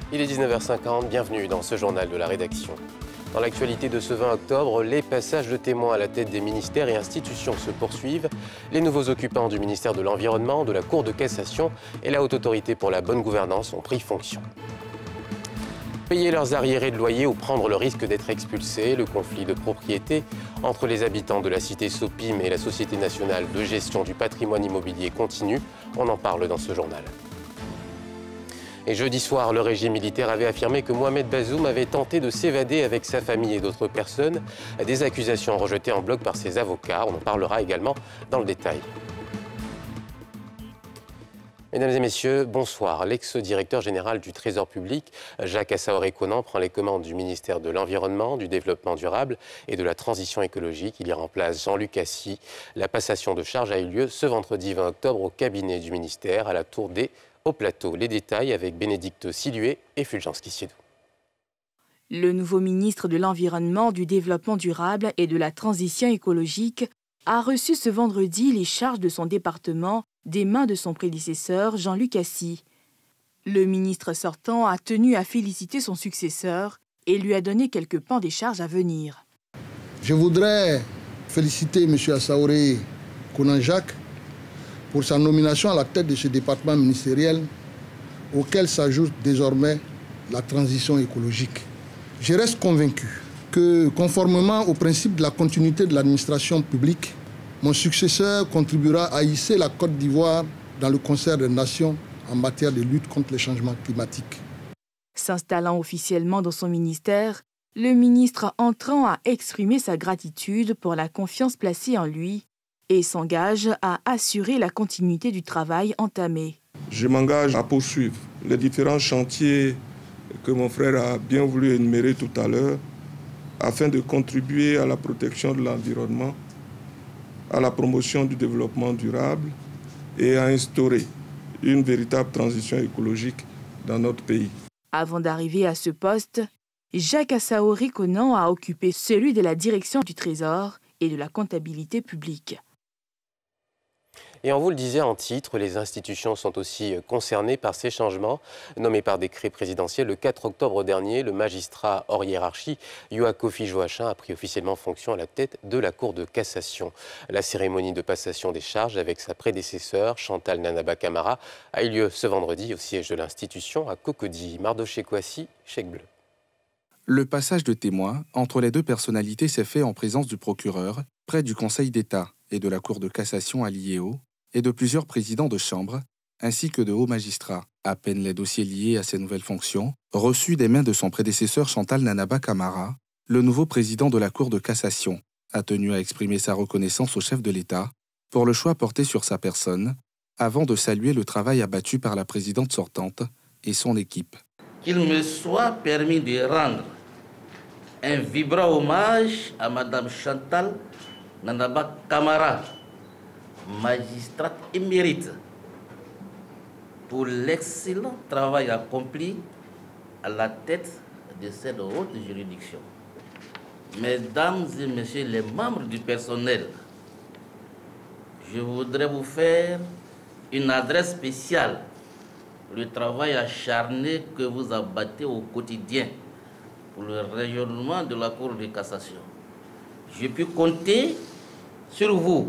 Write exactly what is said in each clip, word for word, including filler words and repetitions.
Il est dix-neuf heures cinquante, bienvenue dans ce journal de la rédaction. Dans l'actualité de ce vingt octobre, les passages de témoins à la tête des ministères et institutions se poursuivent. Les nouveaux occupants du ministère de l'Environnement, de la Cour de cassation et la Haute Autorité pour la bonne gouvernance ont pris fonction. Payer leurs arriérés de loyer ou prendre le risque d'être expulsés, le conflit de propriété entre les habitants de la cité Sopim et la Société nationale de gestion du patrimoine immobilier continue. On en parle dans ce journal. Et jeudi soir, le régime militaire avait affirmé que Mohamed Bazoum avait tenté de s'évader avec sa famille et d'autres personnes. Des accusations rejetées en bloc par ses avocats. On en parlera également dans le détail. Mesdames et messieurs, bonsoir. L'ex-directeur général du Trésor public, Jacques Assaoré-Conan, prend les commandes du ministère de l'Environnement, du Développement durable et de la Transition écologique. Il y remplace Jean-Luc Assy. La passation de charge a eu lieu ce vendredi vingt octobre au cabinet du ministère à la Tour des au plateau. Les détails avec Bénédicte Silué et Fulgence Kissiedou. Le nouveau ministre de l'Environnement, du Développement durable et de la Transition écologique a reçu ce vendredi les charges de son département des mains de son prédécesseur Jean-Luc Assy. Le ministre sortant a tenu à féliciter son successeur et lui a donné quelques pans des charges à venir. Je voudrais féliciter M. Assaoré-Conan Jacques pour sa nomination à la tête de ce département ministériel auquel s'ajoute désormais la transition écologique. Je reste convaincu que, conformément au principe de la continuité de l'administration publique, mon successeur contribuera à hisser la Côte d'Ivoire dans le concert des nations en matière de lutte contre les changements climatiques. S'installant officiellement dans son ministère, le ministre entrant a exprimé sa gratitude pour la confiance placée en lui et s'engage à assurer la continuité du travail entamé. Je m'engage à poursuivre les différents chantiers que mon frère a bien voulu énumérer tout à l'heure afin de contribuer à la protection de l'environnement, à la promotion du développement durable et à instaurer une véritable transition écologique dans notre pays. Avant d'arriver à ce poste, Jacques Assaoré-Conan a occupé celui de la direction du Trésor et de la comptabilité publique. Et on vous le disait en titre, les institutions sont aussi concernées par ces changements. Nommé par décret présidentiel le quatre octobre dernier, le magistrat hors hiérarchie, Yoa Kofi Joachim, a pris officiellement fonction à la tête de la Cour de cassation. La cérémonie de passation des charges avec sa prédécesseur, Chantal Nanaba Camara, a eu lieu ce vendredi au siège de l'institution à Cocody. Mardoché Kouassi, Chèque Bleu. Le passage de témoins entre les deux personnalités s'est fait en présence du procureur, près du Conseil d'État et de la Cour de cassation à l'I E O, et de plusieurs présidents de chambre, ainsi que de hauts magistrats. À peine les dossiers liés à ces nouvelles fonctions, reçus des mains de son prédécesseur Chantal Nanaba Camara, le nouveau président de la Cour de cassation a tenu à exprimer sa reconnaissance au chef de l'État pour le choix porté sur sa personne, avant de saluer le travail abattu par la présidente sortante et son équipe. Qu'il me soit permis de rendre un vibrant hommage à Madame Chantal Nanaba Camara, magistrate émérite, pour l'excellent travail accompli à la tête de cette haute juridiction. Mesdames et messieurs les membres du personnel, je voudrais vous faire une adresse spéciale pour le travail acharné que vous abattez au quotidien pour le rayonnement de la Cour de cassation. Je peux compter sur vous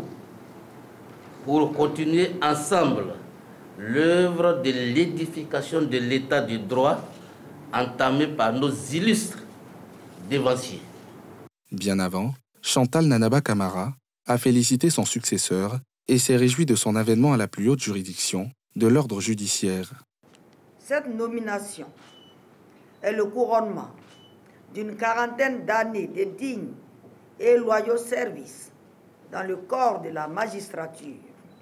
pour continuer ensemble l'œuvre de l'édification de l'état de droit entamée par nos illustres dévanciers. Bien avant, Chantal Nanaba Camara a félicité son successeur et s'est réjoui de son avènement à la plus haute juridiction de l'ordre judiciaire. Cette nomination est le couronnement d'une quarantaine d'années de dignes et loyaux services dans le corps de la magistrature.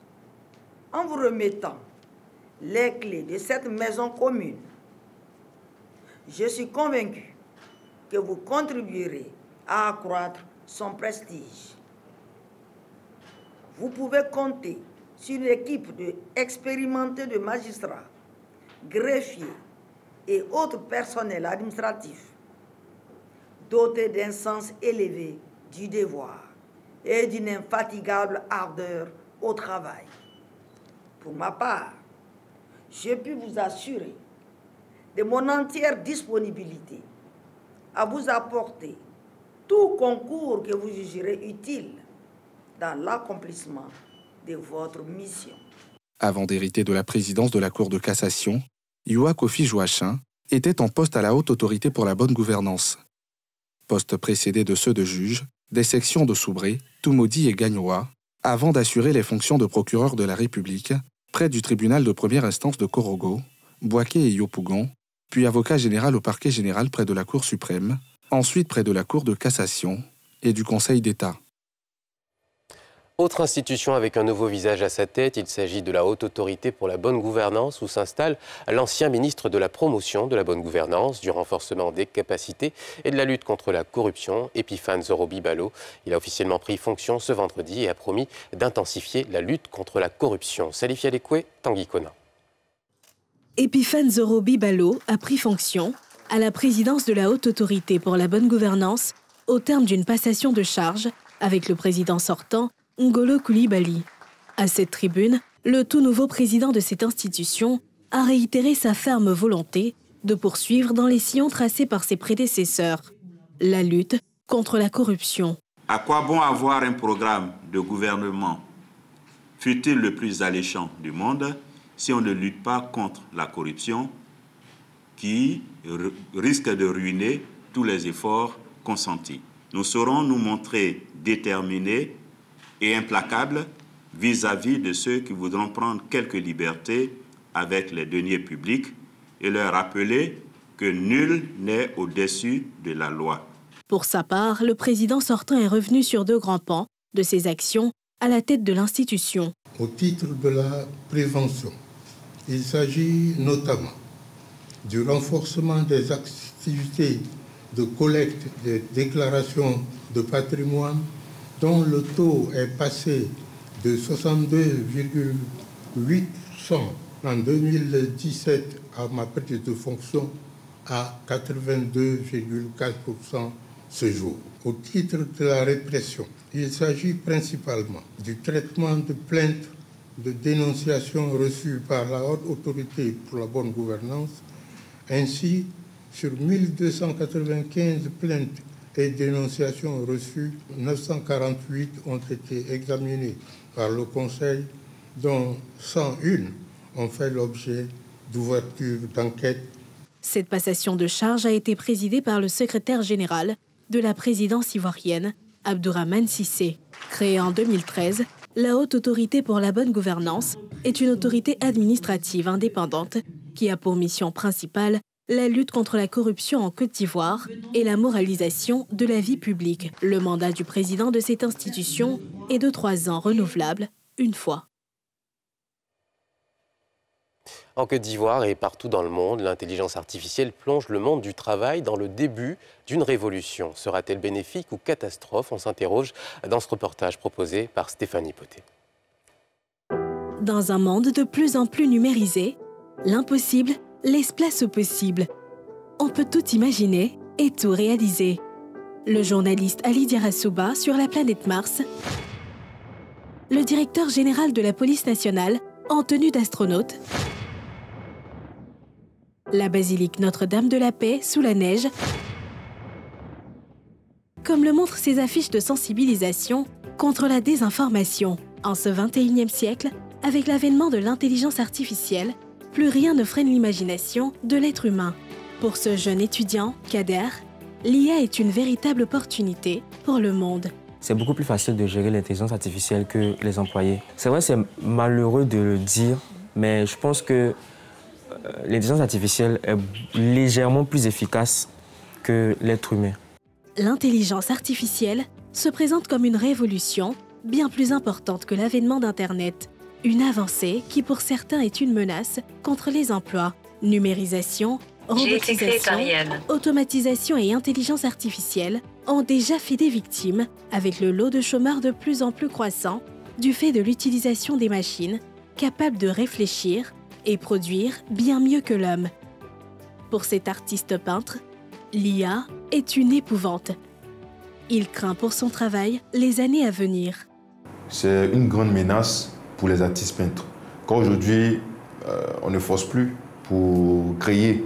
En vous remettant les clés de cette maison commune, je suis convaincu que vous contribuerez à accroître son prestige. Vous pouvez compter sur une équipe de expérimentés de magistrats, greffiers et autres personnels administratifs dotés d'un sens élevé du devoir et d'une infatigable ardeur au travail. Pour ma part, je puis vous assurer de mon entière disponibilité à vous apporter tout concours que vous jugerez utile dans l'accomplissement de votre mission. Avant d'hériter de la présidence de la Cour de cassation, Youa Kofi Joachim était en poste à la Haute Autorité pour la bonne gouvernance. Poste précédé de ceux de juge, des sections de Soubré, Toumaudi et Gagnoa, avant d'assurer les fonctions de procureur de la République près du tribunal de première instance de Korogo, Boaké et Yopougon, puis avocat général au parquet général près de la Cour suprême, ensuite près de la Cour de cassation et du Conseil d'État. Autre institution avec un nouveau visage à sa tête, il s'agit de la Haute Autorité pour la bonne gouvernance où s'installe l'ancien ministre de la promotion de la bonne gouvernance, du renforcement des capacités et de la lutte contre la corruption, Epiphane Zorobi-Balo. Il a officiellement pris fonction ce vendredi et a promis d'intensifier la lutte contre la corruption. Salif Yadekwe, Tanguy Kona. Epiphane Zorobi-Balo a pris fonction à la présidence de la Haute Autorité pour la bonne gouvernance au terme d'une passation de charges avec le président sortant, Ngolo Coulibaly. À cette tribune, le tout nouveau président de cette institution a réitéré sa ferme volonté de poursuivre dans les sillons tracés par ses prédécesseurs la lutte contre la corruption. À quoi bon avoir un programme de gouvernement, fût-il le plus alléchant du monde, si on ne lutte pas contre la corruption qui risque de ruiner tous les efforts consentis? Nous saurons nous montrer déterminés et implacable vis-à-vis de ceux qui voudront prendre quelques libertés avec les deniers publics et leur rappeler que nul n'est au-dessus de la loi. Pour sa part, le président sortant est revenu sur deux grands pans de ses actions à la tête de l'institution. Au titre de la prévention, il s'agit notamment du renforcement des activités de collecte des déclarations de patrimoine dont le taux est passé de soixante-deux virgule huit pour cent en deux mille dix-sept à ma prise de fonction à quatre-vingt-deux virgule quatre pour cent ce jour. Au titre de la répression, il s'agit principalement du traitement de plaintes de dénonciations reçues par la Haute Autorité pour la bonne gouvernance. Ainsi, sur mille deux cent quatre-vingt-quinze plaintes et dénonciations reçues, neuf cent quarante-huit ont été examinées par le Conseil, dont cent un ont fait l'objet d'ouverture d'enquête. Cette passation de charge a été présidée par le secrétaire général de la présidence ivoirienne, Abdourahmane Cissé. Créée en deux mille treize, la Haute Autorité pour la bonne gouvernance est une autorité administrative indépendante qui a pour mission principale la lutte contre la corruption en Côte d'Ivoire et la moralisation de la vie publique. Le mandat du président de cette institution est de trois ans renouvelable une fois. En Côte d'Ivoire et partout dans le monde, l'intelligence artificielle plonge le monde du travail dans le début d'une révolution. Sera-t-elle bénéfique ou catastrophe? On s'interroge dans ce reportage proposé par Stéphanie Poté. Dans un monde de plus en plus numérisé, l'impossible laisse place au possible. On peut tout imaginer et tout réaliser. Le journaliste Ali Diarra-Souba sur la planète Mars, le directeur général de la police nationale en tenue d'astronaute, la basilique Notre-Dame de la Paix sous la neige, comme le montrent ces affiches de sensibilisation contre la désinformation. En ce vingt et unième siècle, avec l'avènement de l'intelligence artificielle, plus rien ne freine l'imagination de l'être humain. Pour ce jeune étudiant, Kader, l'I A est une véritable opportunité pour le monde. C'est beaucoup plus facile de gérer l'intelligence artificielle que les employés. C'est vrai, c'est malheureux de le dire, mais je pense que l'intelligence artificielle est légèrement plus efficace que l'être humain. L'intelligence artificielle se présente comme une révolution bien plus importante que l'avènement d'Internet. Une avancée qui, pour certains, est une menace contre les emplois. Numérisation, robotisation, automatisation et intelligence artificielle ont déjà fait des victimes, avec le lot de chômeurs de plus en plus croissant du fait de l'utilisation des machines capables de réfléchir et produire bien mieux que l'homme. Pour cet artiste peintre, l'I A est une épouvante. Il craint pour son travail les années à venir. C'est une grande menace pour les artistes peintres. Quand aujourd'hui, euh, on ne force plus pour créer ce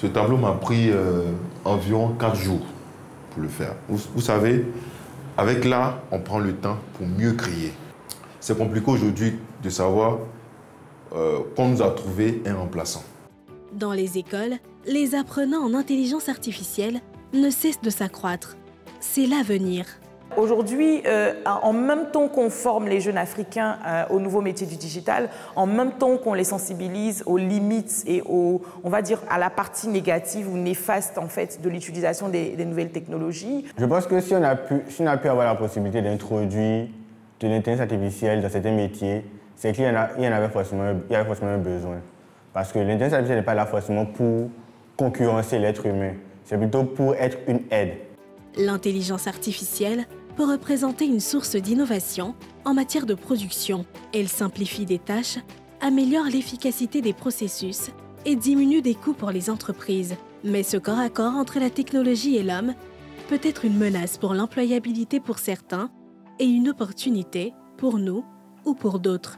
Ce tableau m'a pris euh, environ quatre jours pour le faire. Vous, vous savez, avec l'art, on prend le temps pour mieux créer. C'est compliqué aujourd'hui de savoir euh, qu'on nous a trouvé un remplaçant. Dans les écoles, les apprenants en intelligence artificielle ne cessent de s'accroître. C'est l'avenir. Aujourd'hui, euh, en même temps qu'on forme les jeunes africains euh, aux nouveaux métiers du digital, en même temps qu'on les sensibilise aux limites et aux, on va dire, à la partie négative ou néfaste en fait de l'utilisation des, des nouvelles technologies. Je pense que si on a pu, si on a pu avoir la possibilité d'introduire de l'intelligence artificielle dans certains métiers, c'est qu'il y en a, il y en avait forcément, il y avait forcément un besoin. Parce que l'intelligence artificielle n'est pas là forcément pour concurrencer l'être humain, c'est plutôt pour être une aide. L'intelligence artificielle peut représenter une source d'innovation en matière de production. Elle simplifie des tâches, améliore l'efficacité des processus et diminue des coûts pour les entreprises. Mais ce corps à corps entre la technologie et l'homme peut être une menace pour l'employabilité pour certains et une opportunité pour nous ou pour d'autres.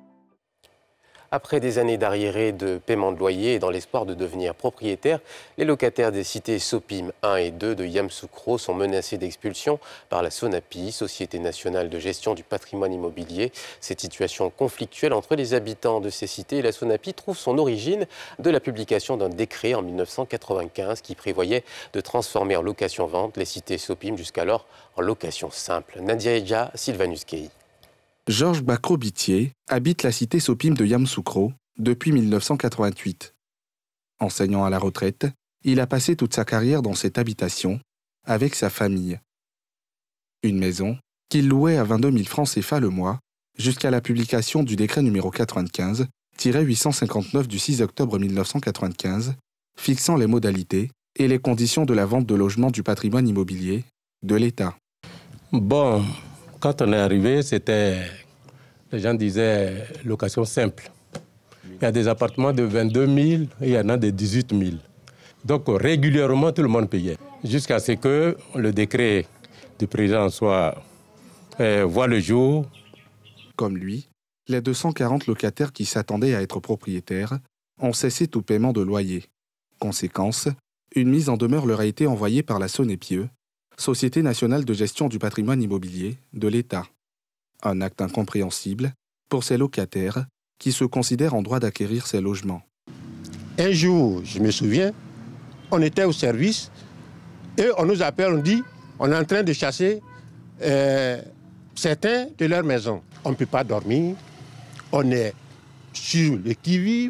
Après des années d'arriérés de paiement de loyer et dans l'espoir de devenir propriétaires, les locataires des cités Sopim un et deux de Yamoussoukro sont menacés d'expulsion par la SONAPI, Société nationale de gestion du patrimoine immobilier. Cette situation conflictuelle entre les habitants de ces cités et la SONAPI trouve son origine de la publication d'un décret en mille neuf cent quatre-vingt-quinze qui prévoyait de transformer en location-vente les cités Sopim jusqu'alors en location simple. Nadia Edja, Sylvanus Kei. Georges Bacro-Bitier habite la cité Sopim de Yamoussoukro depuis mille neuf cent quatre-vingt-huit. Enseignant à la retraite, il a passé toute sa carrière dans cette habitation avec sa famille. Une maison qu'il louait à vingt-deux mille francs C F A le mois jusqu'à la publication du décret numéro quatre-vingt-quinze huit cent cinquante-neuf du six octobre mille neuf cent quatre-vingt-quinze fixant les modalités et les conditions de la vente de logements du patrimoine immobilier de l'État. Bon, quand on est arrivé, c'était, les gens disaient location simple. Il y a des appartements de vingt-deux mille et il y en a de dix-huit mille. Donc régulièrement, tout le monde payait. Jusqu'à ce que le décret du président soit, euh, voit le jour. Comme lui, les deux cent quarante locataires qui s'attendaient à être propriétaires ont cessé tout paiement de loyer. Conséquence, une mise en demeure leur a été envoyée par la SONEPIE, Société nationale de gestion du patrimoine immobilier de l'État. Un acte incompréhensible pour ces locataires qui se considèrent en droit d'acquérir ces logements. Un jour, je me souviens, on était au service et on nous appelle, on dit, on est en train de chasser euh, certains de leur maison. On ne peut pas dormir, on est sur le qui-vive,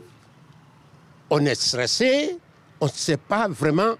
on est stressé, on ne sait pas vraiment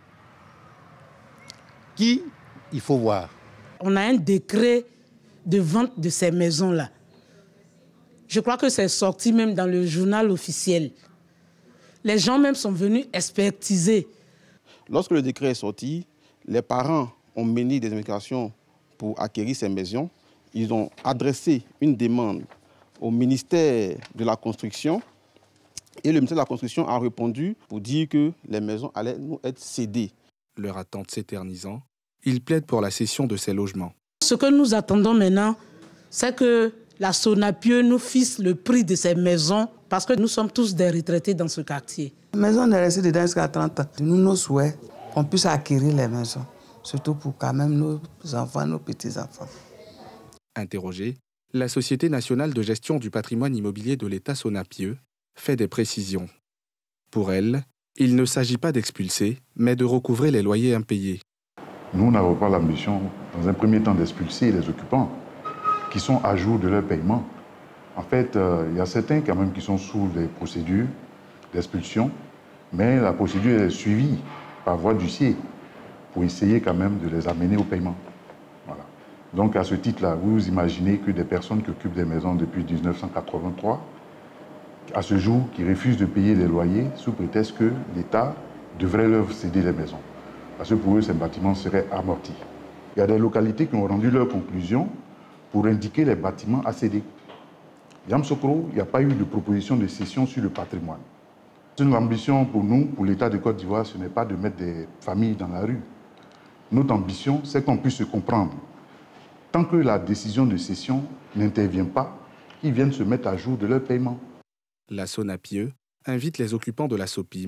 qui il faut voir. On a un décret de vente de ces maisons-là. Je crois que c'est sorti même dans le journal officiel. Les gens même sont venus expertiser. Lorsque le décret est sorti, les parents ont mené des investigations pour acquérir ces maisons. Ils ont adressé une demande au ministère de la Construction et le ministère de la Construction a répondu pour dire que les maisons allaient nous être cédées. Leur attente s'éternisant, ils plaident pour la cession de ces logements. Ce que nous attendons maintenant, c'est que la SONAPIE nous fixe le prix de ces maisons parce que nous sommes tous des retraités dans ce quartier. La maison est restée dedans jusqu'à trente ans. Nous, nos souhaits, qu'on puisse acquérir les maisons, surtout pour quand même nos enfants, nos petits-enfants. Interrogée, la Société nationale de gestion du patrimoine immobilier de l'État SONAPIE fait des précisions. Pour elle, il ne s'agit pas d'expulser, mais de recouvrer les loyers impayés. Nous n'avons pas l'ambition, dans un premier temps, d'expulser les occupants qui sont à jour de leur paiement. En fait, euh, il y a certains quand même qui sont sous des procédures d'expulsion, mais la procédure est suivie par voie d'huissier pour essayer quand même de les amener au paiement. Voilà. Donc à ce titre-là, vous imaginez que des personnes qui occupent des maisons depuis mille neuf cent quatre-vingt-trois, à ce jour, qui refusent de payer des loyers sous prétexte que l'État devrait leur céder les maisons. Parce que pour eux, ces bâtiments seraient amortis. Il y a des localités qui ont rendu leur conclusion pour indiquer les bâtiments à céder. Yamoussoukro, il n'y a pas eu de proposition de cession sur le patrimoine. Une ambition pour nous, pour l'État de Côte d'Ivoire, ce n'est pas de mettre des familles dans la rue. Notre ambition, c'est qu'on puisse se comprendre. Tant que la décision de cession n'intervient pas, qu'ils viennent se mettre à jour de leur paiement. La SONAPIE invite les occupants de la Sopim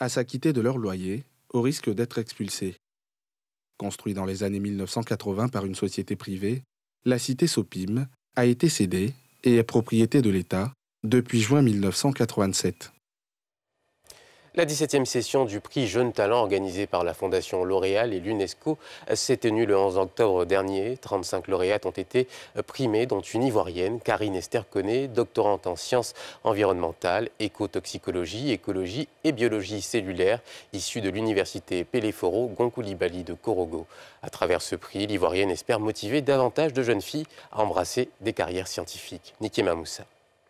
à s'acquitter de leur loyer au risque d'être expulsés. Construit dans les années mille neuf cent quatre-vingts par une société privée, la cité Sopim a été cédée et est propriété de l'État depuis juin mille neuf cent quatre-vingt-sept. La dix-septième session du prix Jeunes Talents organisée par la Fondation L'Oréal et l'UNESCO s'est tenue le onze octobre dernier. trente-cinq lauréates ont été primées, dont une ivoirienne, Karine Esther Koné, doctorante en sciences environnementales, écotoxicologie, écologie et biologie cellulaire, issue de l'université Peleforo Gonkoulibaly de Korogo. À travers ce prix, l'Ivoirienne espère motiver davantage de jeunes filles à embrasser des carrières scientifiques. Nikema Moussa.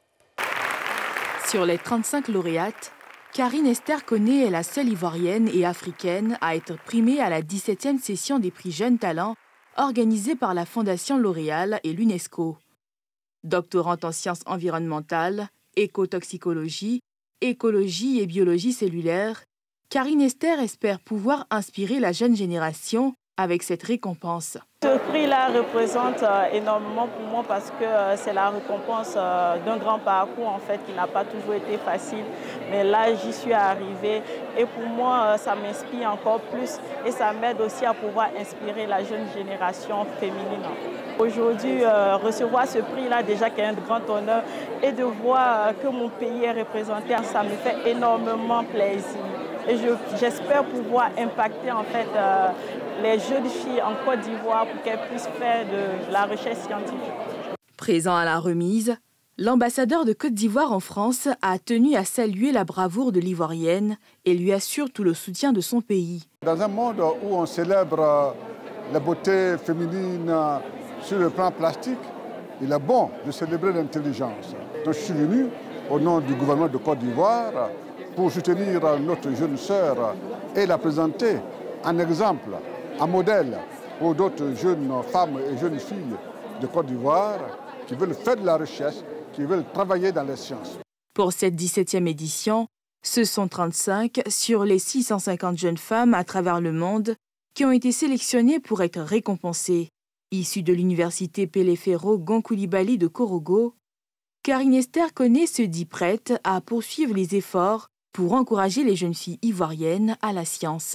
Sur les trente-cinq lauréates, Karine Esther Koné est la seule ivoirienne et africaine à être primée à la dix-septième session des prix Jeunes Talents organisée par la Fondation L'Oréal et l'UNESCO. Doctorante en sciences environnementales, écotoxicologie, écologie et biologie cellulaire, Karine Esther espère pouvoir inspirer la jeune génération avec cette récompense. Ce prix-là représente euh, énormément pour moi parce que euh, c'est la récompense euh, d'un grand parcours en fait qui n'a pas toujours été facile. Mais là, j'y suis arrivée et pour moi, euh, ça m'inspire encore plus et ça m'aide aussi à pouvoir inspirer la jeune génération féminine. Aujourd'hui, euh, recevoir ce prix-là déjà qui est un grand honneur et de voir euh, que mon pays est représenté, ça me fait énormément plaisir. Et j'espère pouvoir impacter en fait euh, les jeunes filles en Côte d'Ivoire pour qu'elles puissent faire de la recherche scientifique. Présent à la remise, l'ambassadeur de Côte d'Ivoire en France a tenu à saluer la bravoure de l'Ivoirienne et lui assure tout le soutien de son pays. Dans un monde où on célèbre la beauté féminine sur le plan plastique, il est bon de célébrer l'intelligence. Donc je suis venu au nom du gouvernement de Côte d'Ivoire pour soutenir notre jeune sœur et la présenter en exemple, en modèle pour d'autres jeunes femmes et jeunes filles de Côte d'Ivoire qui veulent faire de la recherche, qui veulent travailler dans les sciences. Pour cette dix-septième édition, ce sont trente-cinq sur les six cent cinquante jeunes femmes à travers le monde qui ont été sélectionnées pour être récompensées. Issue de l'université Pelefero Gonkoulibaly de Korogo, Karine Esther Koné se dit prête à poursuivre les efforts pour encourager les jeunes filles ivoiriennes à la science.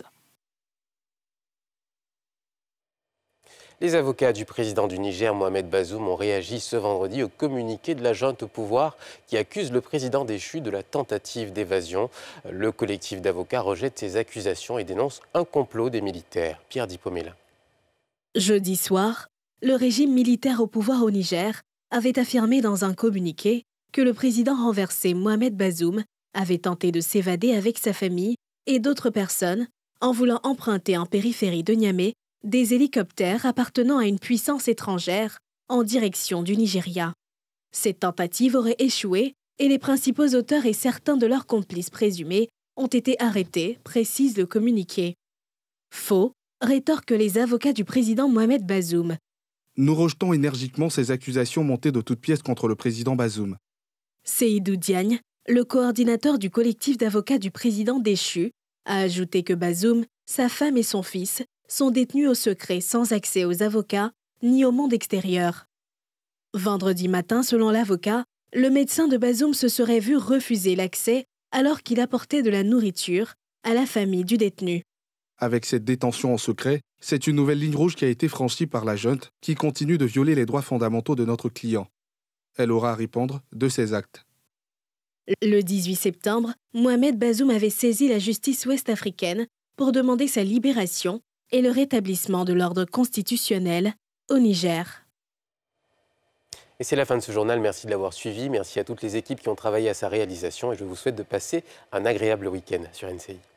Les avocats du président du Niger, Mohamed Bazoum, ont réagi ce vendredi au communiqué de la junte au pouvoir qui accuse le président déchu de la tentative d'évasion. Le collectif d'avocats rejette ces accusations et dénonce un complot des militaires. Pierre Dipomela. Jeudi soir, le régime militaire au pouvoir au Niger avait affirmé dans un communiqué que le président renversé Mohamed Bazoum avait tenté de s'évader avec sa famille et d'autres personnes en voulant emprunter en périphérie de Niamey des hélicoptères appartenant à une puissance étrangère en direction du Nigeria. Cette tentative aurait échoué et les principaux auteurs et certains de leurs complices présumés ont été arrêtés, précise le communiqué. Faux, rétorquent les avocats du président Mohamed Bazoum. Nous rejetons énergiquement ces accusations montées de toutes pièces contre le président Bazoum. Seydou Diagne, le coordinateur du collectif d'avocats du président déchu, a ajouté que Bazoum, sa femme et son fils sont détenus au secret sans accès aux avocats ni au monde extérieur. Vendredi matin, selon l'avocat, le médecin de Bazoum se serait vu refuser l'accès alors qu'il apportait de la nourriture à la famille du détenu. Avec cette détention en secret, c'est une nouvelle ligne rouge qui a été franchie par la junte qui continue de violer les droits fondamentaux de notre client. Elle aura à répondre de ses actes. Le dix-huit septembre, Mohamed Bazoum avait saisi la justice ouest-africaine pour demander sa libération et le rétablissement de l'ordre constitutionnel au Niger. Et c'est la fin de ce journal. Merci de l'avoir suivi. Merci à toutes les équipes qui ont travaillé à sa réalisation et je vous souhaite de passer un agréable week-end sur N C I.